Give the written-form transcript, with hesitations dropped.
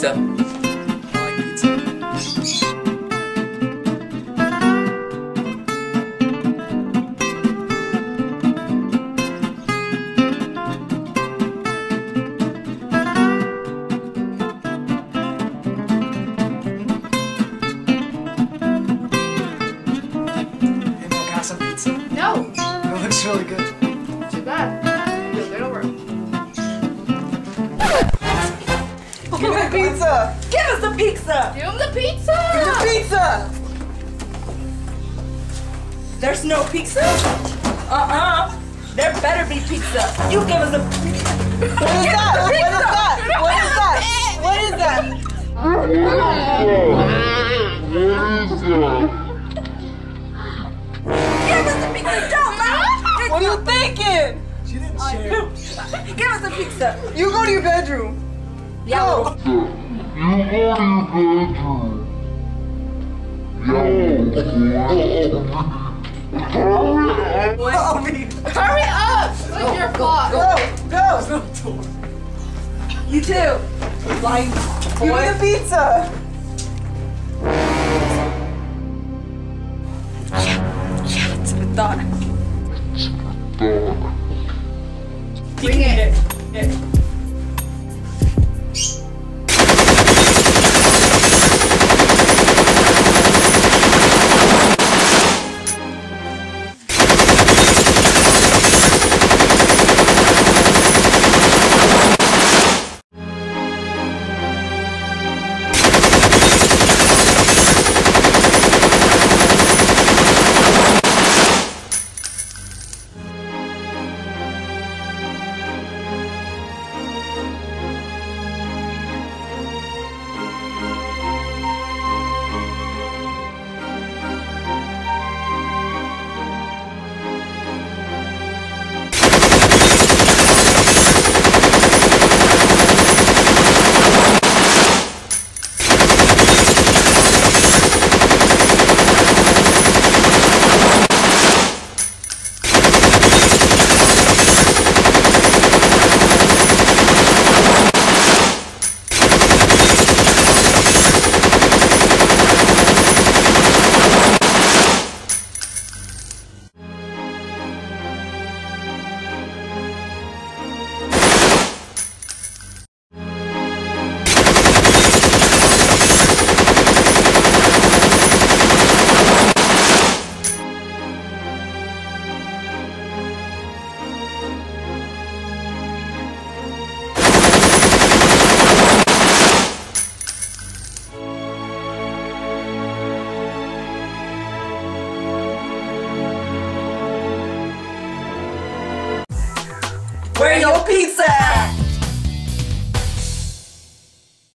pizza. I like pizza. Hey, Mom, can I have some pizza? No. It looks really good. Too bad. You'll get over it. Give me the pizza! Give us the pizza! Give him the pizza! Give the pizza! There's no pizza? There better be pizza. You give us the pizza. What is that? What is that? What is that? What is that? Give us the pizza. Don't, Mom. What are you thinking? She didn't share. Give us the pizza. You go to your bedroom. Yeah. Go. Hurry up! Like your fault. Go. You too. Like, Give me the pizza. Yeah, it's been done. bring it. Where your pizza at?